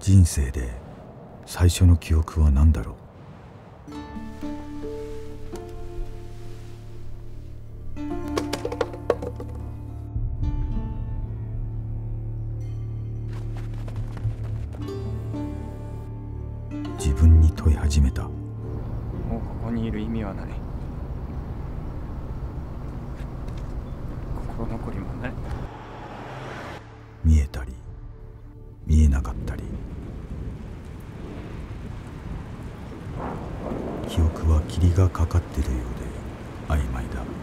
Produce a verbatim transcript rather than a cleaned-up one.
人生で最初の記憶は何だろう。自分に問い始めた。 もうここにいる意味はない。心残りもない。 見えたり見えなかったり、記憶は霧がかかっているようで曖昧だ。